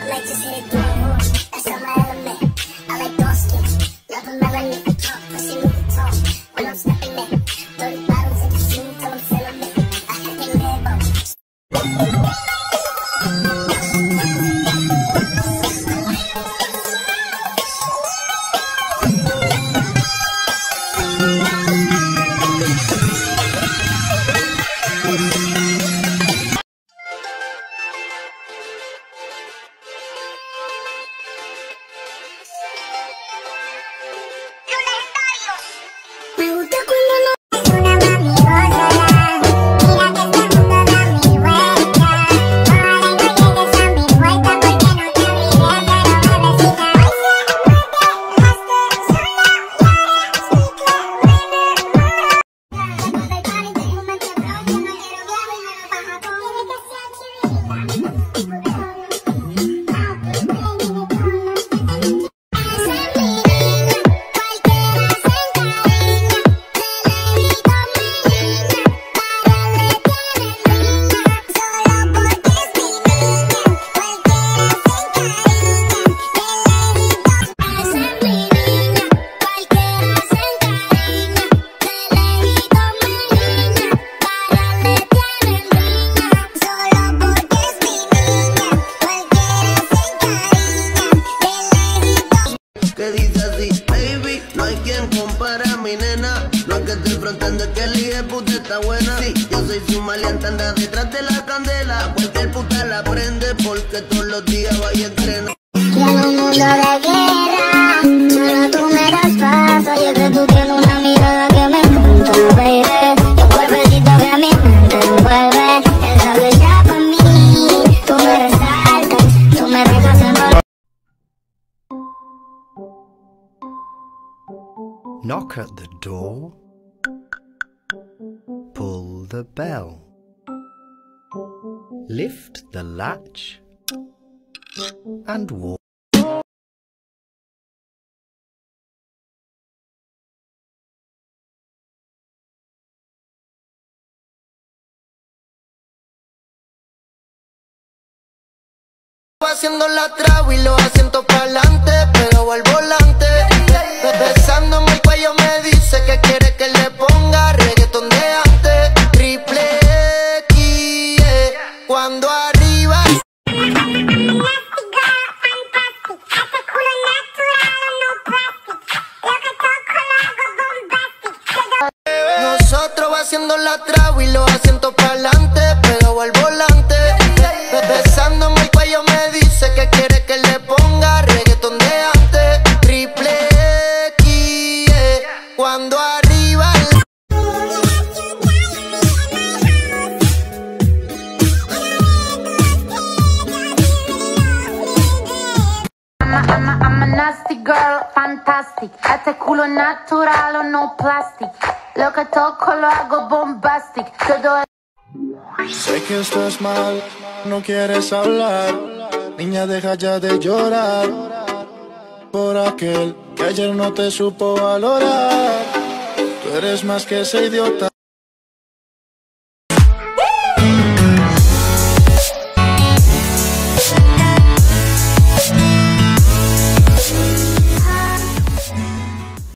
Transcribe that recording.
like to see it grow. That's not my element. I like dark skin, love a melanin. Pussy moving tall when I'm stepping in. 30 bottles in the scene till I'm feeling it. I hit the level. Me gusta cuando no es una mami gozosa. Mira que este mundo da mil vueltas. Ojalá y no llegues a mil vueltas porque no te olvidé, pero bebecita. Hoy se acuerde, dejaste sola y ahora chicle me enamoro. Después del party tengo mente flow, yo no quiero viaje y me lo baja todo. Tiene que ser chivilita, tipo de tono. Papi, baby, de tono. Que dice así, baby, no hay quien compara a mi nena. No es que estoy frontando, que el hijo de puta está buena. Sí, yo soy su maleante, anda detrás de la candela. A cualquier puta la prende porque todos los días vaya a entrenar. Quiero un mundo de guerra, solo tú me das paso. Y es que tú tienes una mirada que me encanta, baby. Y un cuerpecito que a mi mente envuelve. Esa bella pa' mí, tú me resaltas, tú me dejas envolver. Knock at the door, pull the bell, lift the latch, and walk. Haciendo la traba y los asientos pa'lante, pegado al volante. Besándome el cuello me dice que quiere que le ponga reggaetón de antes. Triple X, cuando arriba. Nosotros haciendo la traba y los asientos pa'lante, pegado al volante. Besándome el cuello me dice que quiere que le ponga reggaetón de antes. Triple X, cuando arriba. I'm a nasty girl, fantastic. Este culo es natural o no plastic. Lo que toco lo hago bombastic. Todo Sé que estás mal, no quieres hablar. Niña, deja ya de llorar por aquel que ayer no te supo valorar. Tú eres más que ese idiota.